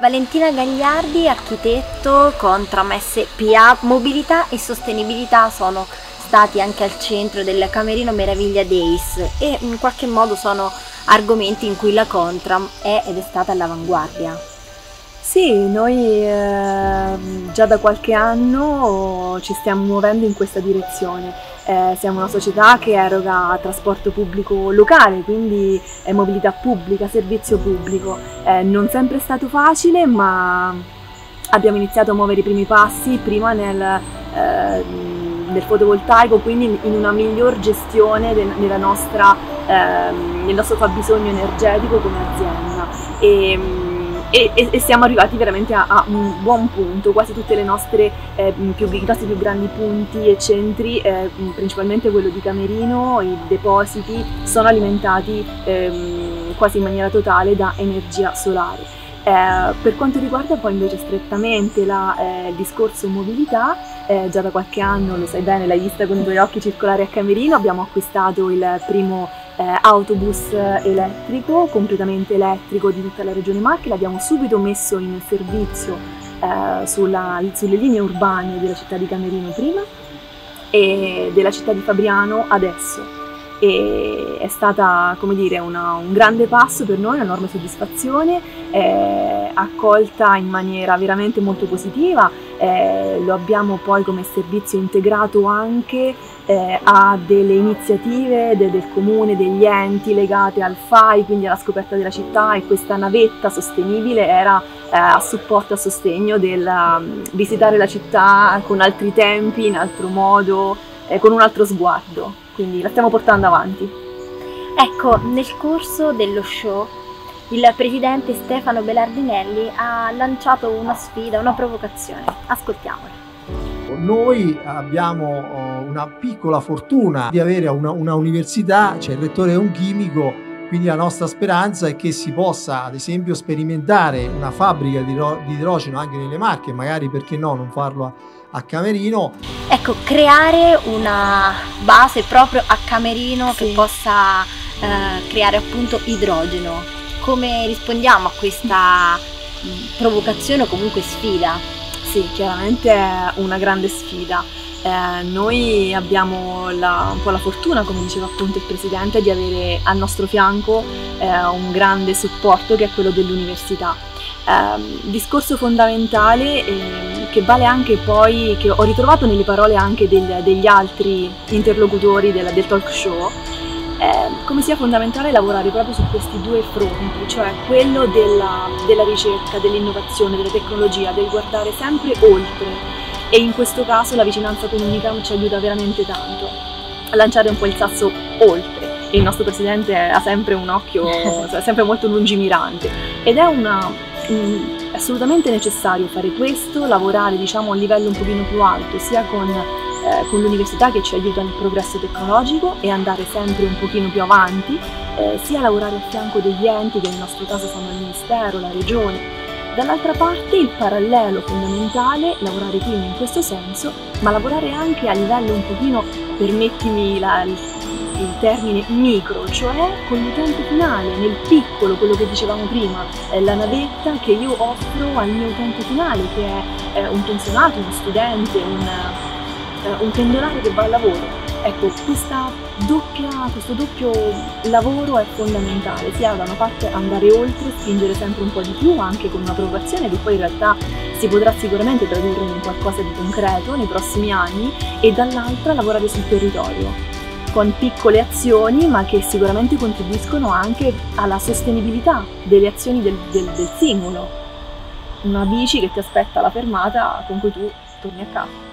Valentina Gagliardi, architetto con tramesse PA. Mobilità e sostenibilità sono stati anche al centro del Camerino Meraviglia Days e in qualche modo sono argomenti in cui la Contram è ed è stata all'avanguardia. Sì, noi già da qualche anno ci stiamo muovendo in questa direzione. Siamo una società che eroga trasporto pubblico locale, quindi mobilità pubblica, servizio pubblico. Non sempre è stato facile, ma abbiamo iniziato a muovere i primi passi, prima nel fotovoltaico, quindi in una miglior gestione del nostro fabbisogno energetico come azienda. E siamo arrivati veramente a un buon punto. Quasi tutte le nostre i nostri più grandi punti e centri, principalmente quello di Camerino, i depositi sono alimentati quasi in maniera totale da energia solare. Per quanto riguarda poi invece strettamente il discorso mobilità, già da qualche anno, lo sai bene, l'hai vista con i tuoi occhi circolare a Camerino, abbiamo acquistato il primo autobus elettrico, completamente elettrico, di tutta la regione Marche. L'abbiamo subito messo in servizio sulle linee urbane della città di Camerino prima e della città di Fabriano adesso. E è stata, come dire, un grande passo per noi, una enorme soddisfazione, accolta in maniera veramente molto positiva. Lo abbiamo poi come servizio integrato anche a delle iniziative del comune, degli enti legate al FAI, quindi alla scoperta della città, e questa navetta sostenibile era a supporto, a sostegno del visitare la città con altri tempi, in altro modo, con un altro sguardo. Quindi la stiamo portando avanti. Ecco, nel corso dello show il presidente Stefano Belardinelli ha lanciato una sfida, una provocazione. Ascoltiamola. Noi abbiamo una piccola fortuna di avere una università, cioè il rettore è un chimico, quindi la nostra speranza è che si possa ad esempio sperimentare una fabbrica di idrogeno anche nelle Marche, magari perché no non farlo a Camerino. Ecco, creare una base proprio a Camerino, sì, che possa creare appunto idrogeno. Come rispondiamo a questa provocazione o comunque sfida? Sì, chiaramente è una grande sfida. Noi abbiamo un po' la fortuna, come diceva appunto il Presidente, di avere al nostro fianco un grande supporto che è quello dell'università. Discorso fondamentale che vale anche poi, che ho ritrovato nelle parole anche degli altri interlocutori del talk show, come sia fondamentale lavorare proprio su questi due fronti, cioè quello della ricerca, dell'innovazione, della tecnologia, del guardare sempre oltre, e in questo caso la vicinanza con Unicam ci aiuta veramente tanto a lanciare un po' il sasso oltre. Il nostro Presidente ha sempre un occhio, è sempre molto lungimirante, ed è assolutamente necessario fare questo, lavorare diciamo a un livello un pochino più alto, sia con l'università che ci aiuta nel progresso tecnologico e andare sempre un pochino più avanti, sia lavorare a fianco degli enti che nel nostro caso sono il Ministero, la Regione. Dall'altra parte il parallelo fondamentale, lavorare quindi in questo senso, ma lavorare anche a livello un pochino, permettimi il termine, micro, cioè con l'utente finale, nel piccolo, quello che dicevamo prima, la navetta che io offro al mio utente finale, che è un pensionato, uno studente, un pendolare che va al lavoro. Ecco, questo doppio lavoro è fondamentale, sia da una parte andare oltre, spingere sempre un po' di più, anche con una provocazione che poi in realtà si potrà sicuramente tradurre in qualcosa di concreto nei prossimi anni, e dall'altra lavorare sul territorio, con piccole azioni ma che sicuramente contribuiscono anche alla sostenibilità delle azioni del singolo. Una bici che ti aspetta alla fermata con cui tu torni a casa.